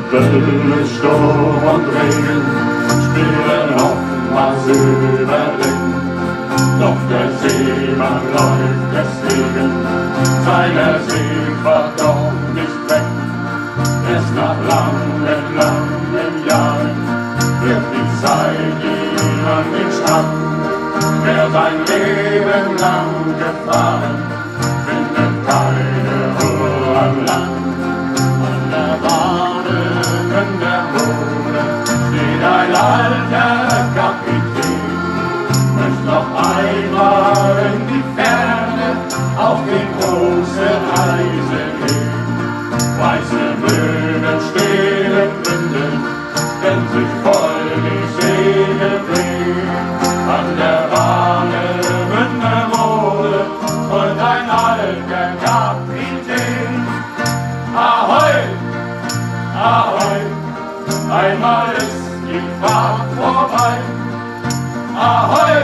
Welle, Sturm und Regen spielen oftmals über den. Doch der Seemann läuft deswegen seiner Seefahrt doch nicht weg. Erst nach langen, langen Jahren wird die Zeit ihm an den Strand. Wer sein Leben lang gefahren, findet keine Ruhe am Land. An der Warnungen der Mode steht ein alter Kapitän, möchte noch einmal in die Ferne auf die große Reise gehen. Weiße Möwen stehen im Winde, wenn sich voll die Segel drehen. An der Warnemünder Mole und ein alter Kapitän. Ahoi, ahoi, einmal ist die Fahrt vorbei. Ahoi,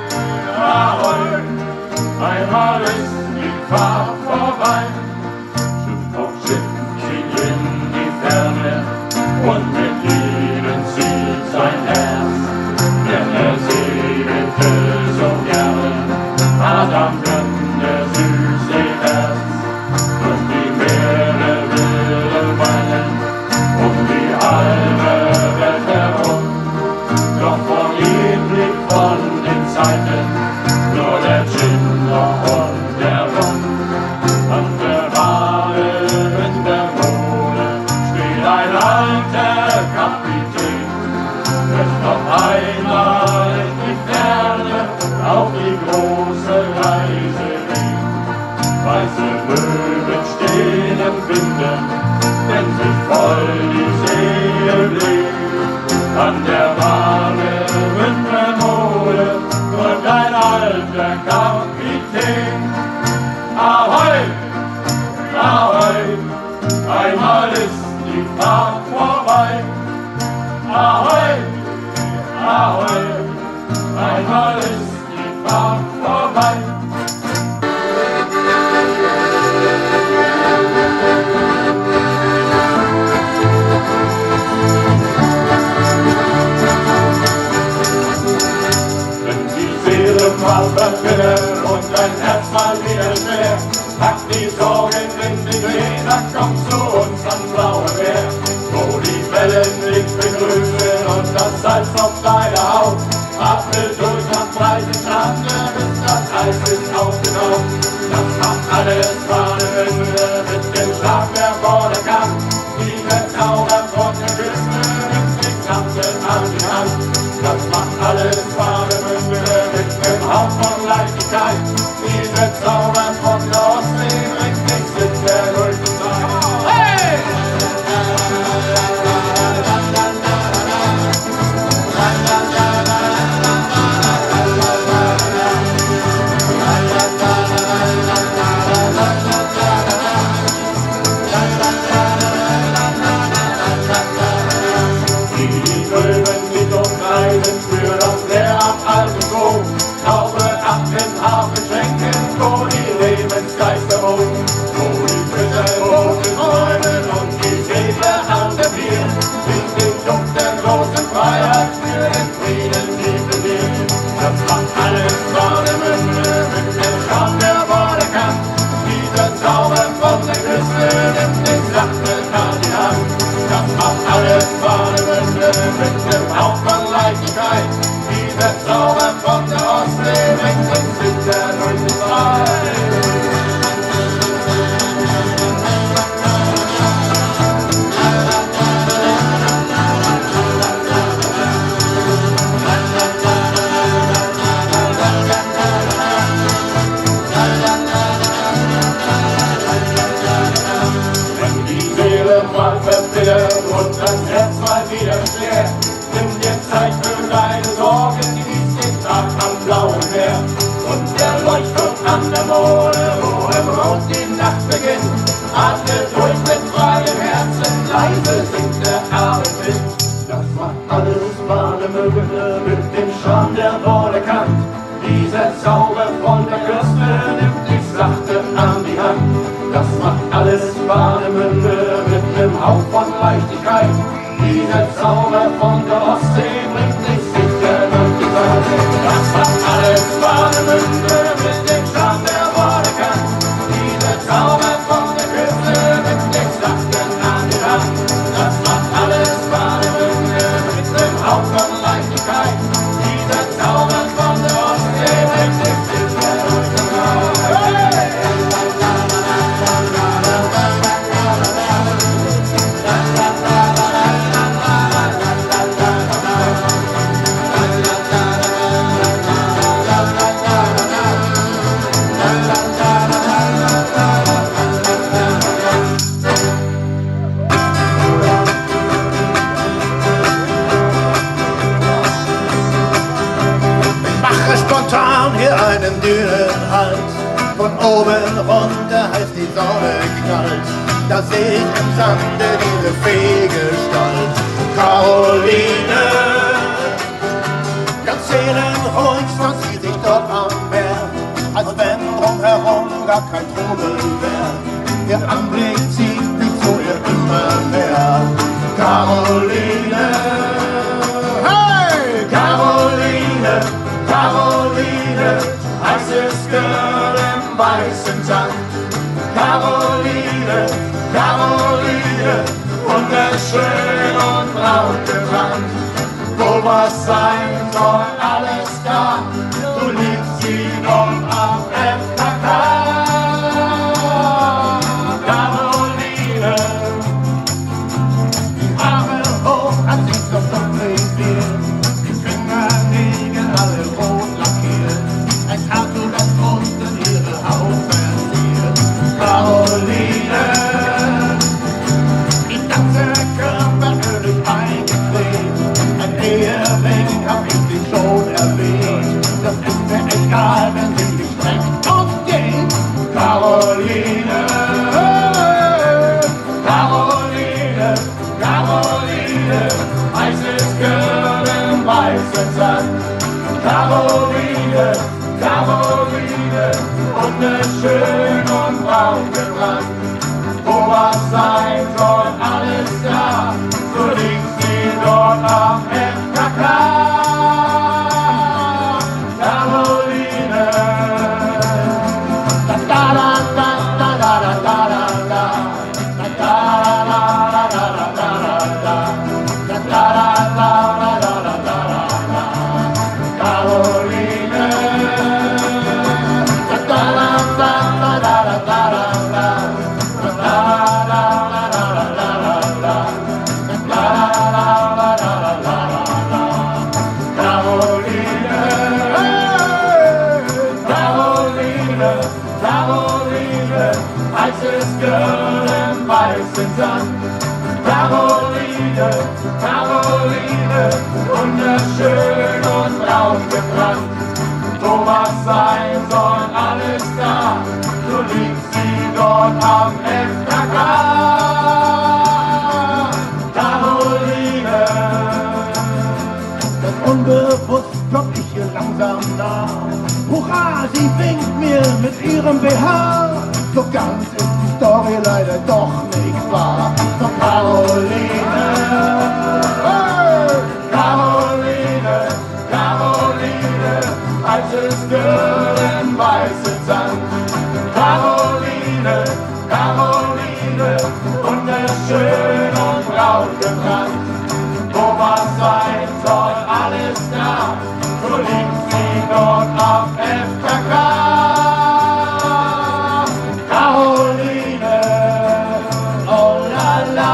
ahoi, einmal ist die Fahrt vorbei. Schiff auf Schiff zieht in die Ferne und mit jedem zieht sein Herz. Denn er segelte so gerne, Adam gönnt der süße Herz. Und die Meere wilden weinen die halbe Welt herum. Doch von ihm liegt von den Zeiten nur der Gin und der Rum. An der Warnemünder Mole steht ein alter Kapitän, möchte noch einmal in die Ferne auf die große Reise gehen. Weiße Möwen stehen im Winde, wenn sich voll die Segel blähen. An der Warnemünder Mole und ein alter Kapitän. Ahoi, ahoi, einmal ist die Fahrt vorbei. Ahoi, ahoi, einmal ist die Fahrt vorbei. Wenn die Seele mal verwirrt und dein Herz mal wieder schwer, pack die Sorgen in die Gläser, komm zu uns an blaue Meer, wo die Wellen dich begrüßen und das Salz auf deine Haut. Atme durch am breiten Strande, bis das Eis ist aufgenommen. Das macht alles Warnemünde mit dem Schlag, der vor der Kamm. Dieser Zauber von der Küste nimmt die Klappe an die Hand. Das macht alles Warnemünde mit dem Hauch von Leichtigkeit. Dieser Zauber von der Ostsee bringt dich sicher durch die Zeit. Hey! Für das Meer am alten Strom, Taube ab den Hafen schenken, wo die Lebensgeister wohnen, wo die Fischer Boote träumen und die Segler an der Pier, in den Duft der großen Freiheit für den Frieden lieben wir. Das macht alles Warnemünde mit dem Schaum, der Worte kann. Dieser Zauber von der Küste nimmt den Sachte an die Hand. Das macht alles Warnemünde mit dem Hauch von Leichtigkeit. Dieser Zauber von der Ostsee bringt uns sicher durch die Zeit. Wenn die Seele mal verbittert und das Herz mal wieder schwer, nimm dir Zeit für deine Sorgen, genieß den Tag am blauen Meer. Und der Leuchtturm an der Mole, wo im Rot die Nacht beginnt, atme durch mit freiem Herzen, leise singt der Abendwind. Das macht alles Warnemünde mit dem Charme, der Worte kann. Dieser Zauber von der Küste nimmt dich sachte an die Hand. Das macht alles Warnemünde mit dem Hauch von Leichtigkeit. Dieser Zauber von der Ostsee bringt dich sicher durch die Zeit. Das macht alles Warnemünde mit dem Charme der Worte. Dieser Zauber von der Küste mit dem Sachten an die Hand. Das macht alles Warnemünde mit dem Hauch von Leichtigkeit. Dieser Zauber von der Ostsee bringt dich sicher durch die Zeit. Einen dünnen Hals, von oben runter heißt die Sonne knallt. Da seh ich im Sande diese Fehlgestalt. Caroline, ganz seelenruhig stand sie sich dort am Meer, als wenn drumherum gar kein Trubel wär. Ihr Anblick zieht mich zu ihr immer mehr. Caroline, hey, Caroline, Caroline, heißes Girl im weißen Sand. Caroline, Caroline, wunderschön und braun gebrannt. Wo was sein soll, alles da, du liebst sie dort am FKK. Caroline, die Arme hoch, hat sich so dunklig viel, die Fingernägel alle rot lackiert, ein Tattoo, das unten ihre Haut verziert. Caroline, ihr ganzer Körper ölig eingeklebt, ein Ehering hab ich dich schon erwähnt. Das ist mir egal, wenn sie dich streckt und geht. Caroline, Caroline, Caroline, heißes Girl im weißen Sand. Caroline, Caroline, wunderschön und braun gebrannt. Wo was sein soll, alles da, so liegt sie dort am FKK. Caroline, da da da da da da da da da da da da da Caroline, heißes Girl im weißen Sand. Caroline, Caroline, wunderschön und braun gebrannt. Wo was sein soll, alles da, so liegt sie dort am FKK. Caroline, ganz unbewusst komm ich hier langsam nah. Hurra, sie winkt mir mit ihrem BH. So ganz ist die Story leider doch nicht wahr. Doch Caroline, hey, Caroline, Caroline, heißes Girl im weißen Sand. Caroline, Caroline, wunderschön und braun gebrannt. Wo was sein soll, alles da, so liegt sie dort am FKK. Caroline, oh la la.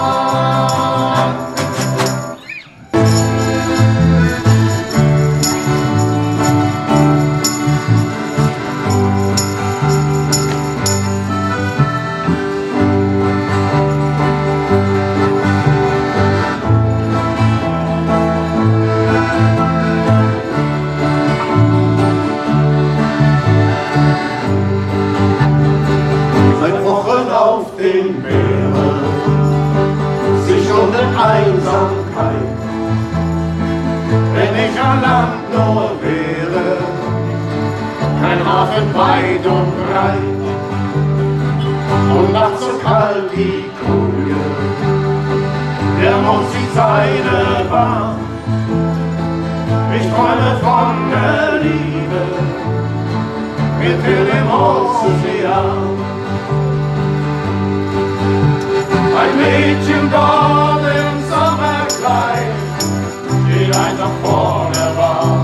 Auf den Meeren, sich ohne Einsamkeit. Wenn ich an Land nur wäre, kein Hafen weit und breit, und nachts so kalt die Koje, der Mond zieht seine Bahn. Ich träume von der Liebe mit dem Ozean. Ein Mädchen dort im Sommerkleid steht einsam vor der Bar.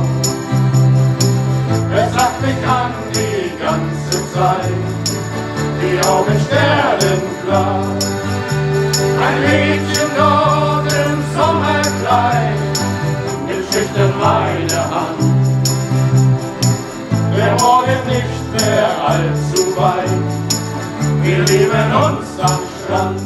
Es lacht mich an die ganze Zeit, die Augen sternenklar. Ein Mädchen dort im Sommerkleid nimmt schüchtern meine Hand. Der Morgen nicht mehr allzu weit, wir lieben uns am Strand.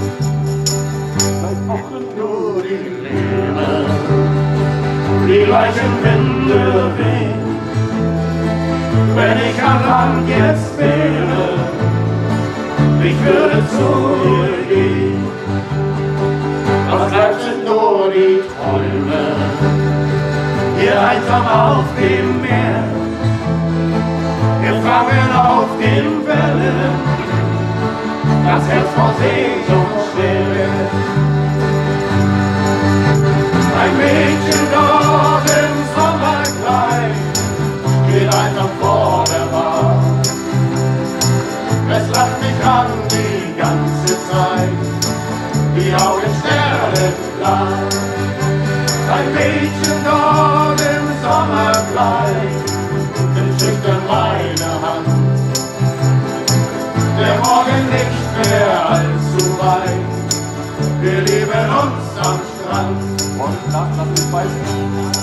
Seit Wochen nur die Liebe, die gleichen Winde wehen. Wenn ich an Land jetzt wäre, ich würde zu ihr gehen. Was bleibt sind nur die Träume, hier einsam auf dem Meer. Wir fangen auf den Wellen, das Herz vor Sehnsucht schwer. Ein Mädchen dort im Sommerkleid steht einsam vor der Bar. Es lacht mich an die ganze Zeit, die Augen sternenklar. Ein Mädchen dort im Sommerkleid nimmt schüchtern meine Hand. Der Morgen nicht mehr allzu weit, wir lieben uns am Strand. Und Nacht, lass mich beißen.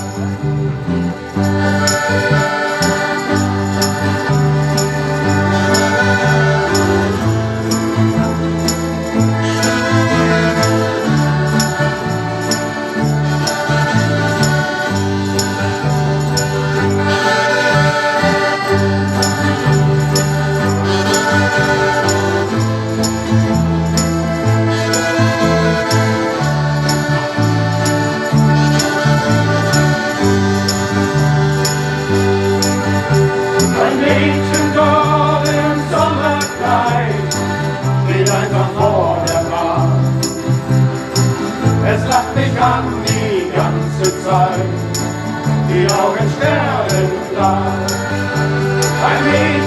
Es lacht mich an die ganze Zeit, die Augen sternenklar. Ein